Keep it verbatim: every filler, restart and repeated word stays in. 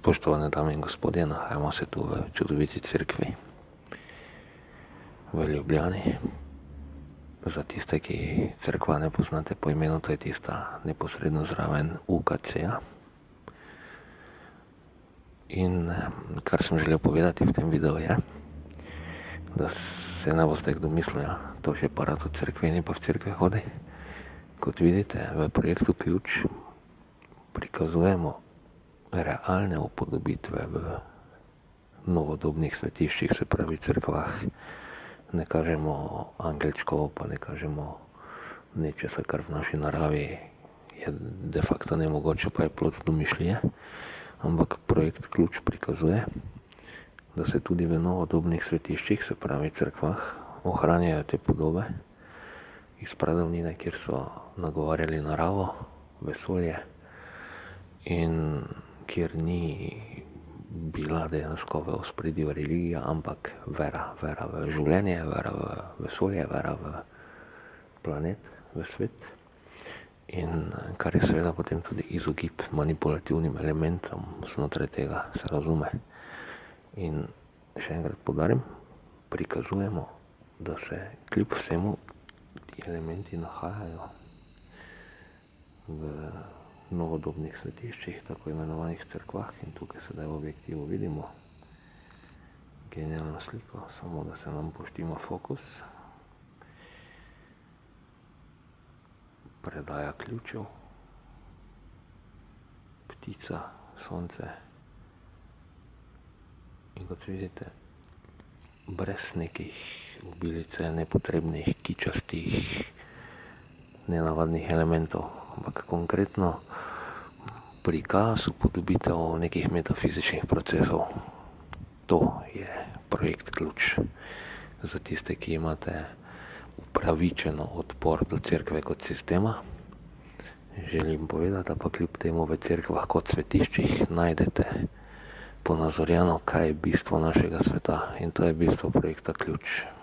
Spoštovane dame in gospodje, nahajamo se tu v čudoviti cerkvi v Ljubljani. Za tiste, ki cerkva ne poznate po imenu, to je tista neposredno zraven U K C-ja. In kar sem želel povedati v tem videu je, da se ne boste kdo mislil, ja, to je pa rad v cerkveni pa v cerkve hodi. Kot vidite, v projektu Ključ prikazujemo realne upodobitve v novodobnih svetiščih, se pravi cerkvah. Ne kažemo angelčkov, pa ne kažemo nečesa, kar v naši naravi je de facto nemogoče, pa je plod domišljije. Ampak projekt Ključ prikazuje, da se tudi v novodobnih svetiščih, se pravi cerkvah, ohranjajo te podobe iz pradavnine, kjer so nagovarjali naravo, vesolje in kjer ni bila dejansko v ospredju religija, ampak vera, vera v življenje, vera v vesolje, vera v planet, v svet. In kar je seveda potem tudi izogib manipulativnim elementom znotraj tega, se razume. In še enkrat poudarim, prikazujemo, da se kljub vsemu ti elementi nahajajo v novodobnih svetiščih, tako imenovanih cerkvah, in tukaj sedaj v objektivu vidimo genialno sliko, samo da se nam poštima fokus. Predaja ključev, ptica, sonce in kot vidite, brez nekih obilice nepotrebnih, kičastih, nenavadnih elementov, ampak konkretno prikaz, upodobitev nekih metafizičnih procesov. To je projekt Ključ. Za tiste, ki imate upravičeno odpor do cerkve kot sistema, želim povedati, da pa kljub temu v cerkvah kot svetiščih najdete ponazorjeno, kaj je bistvo našega sveta, in to je bistvo projekta Ključ.